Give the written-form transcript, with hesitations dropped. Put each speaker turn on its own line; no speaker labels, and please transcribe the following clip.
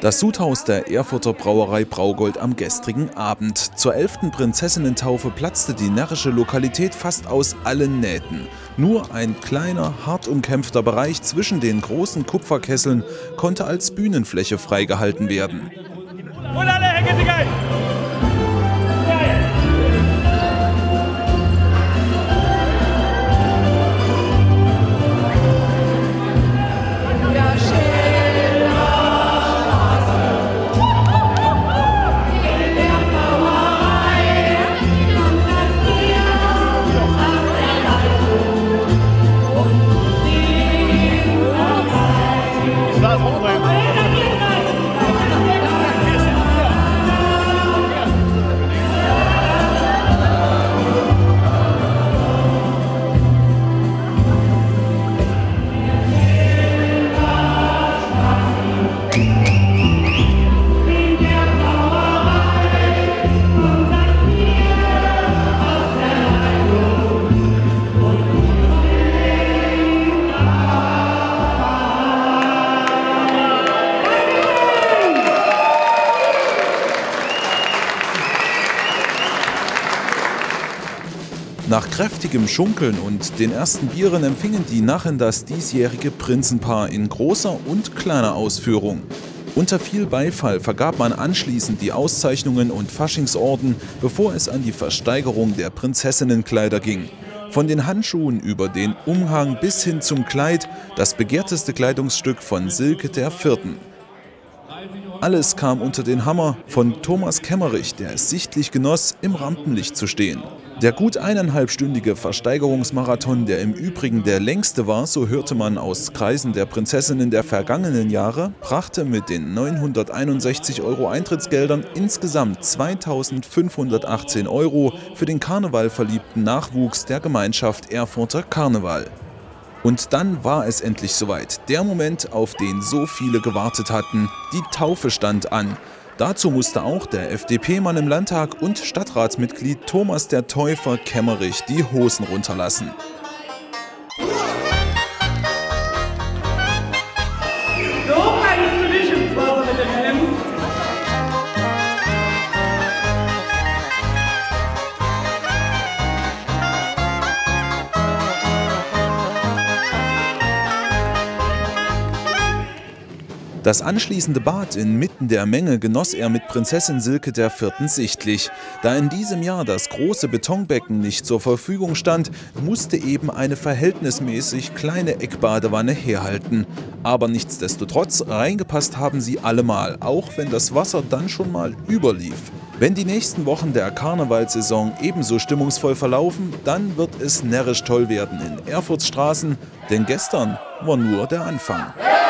Das Sudhaus der Erfurter Brauerei Braugold am gestrigen Abend. Zur 11. Prinzessinnentaufe platzte die närrische Lokalität fast aus allen Nähten. Nur ein kleiner, hart umkämpfter Bereich zwischen den großen Kupferkesseln konnte als Bühnenfläche freigehalten werden.
Und alle hängen sich ein!
Nach kräftigem Schunkeln und den ersten Bieren empfingen die Narren das diesjährige Prinzenpaar in großer und kleiner Ausführung. Unter viel Beifall vergab man anschließend die Auszeichnungen und Faschingsorden, bevor es an die Versteigerung der Prinzessinnenkleider ging. Von den Handschuhen über den Umhang bis hin zum Kleid, das begehrteste Kleidungsstück von Silke der Vierten. Alles kam unter den Hammer von Thomas Kemmerich, der es sichtlich genoss, im Rampenlicht zu stehen. Der gut 1,5-stündige Versteigerungsmarathon, der im Übrigen der längste war, so hörte man aus Kreisen der Prinzessinnen der vergangenen Jahre, brachte mit den 961 € Eintrittsgeldern insgesamt 2.518 € für den karnevalverliebten Nachwuchs der Gemeinschaft Erfurter Karneval. Und dann war es endlich soweit. Der Moment, auf den so viele gewartet hatten. Die Taufe stand an. Dazu musste auch der FDP-Mann im Landtag und Stadtratsmitglied Thomas der Täufer Kemmerich die Hosen runterlassen.
So kannst du nicht ins Wasser mit dem Helm.
Das anschließende Bad inmitten der Menge genoss er mit Prinzessin Silke der Vierten sichtlich. Da in diesem Jahr das große Betonbecken nicht zur Verfügung stand, musste eben eine verhältnismäßig kleine Eckbadewanne herhalten. Aber nichtsdestotrotz, reingepasst haben sie allemal, auch wenn das Wasser dann schon mal überlief. Wenn die nächsten Wochen der Karnevalssaison ebenso stimmungsvoll verlaufen, dann wird es närrisch toll werden in Erfurts Straßen, denn gestern war nur der Anfang.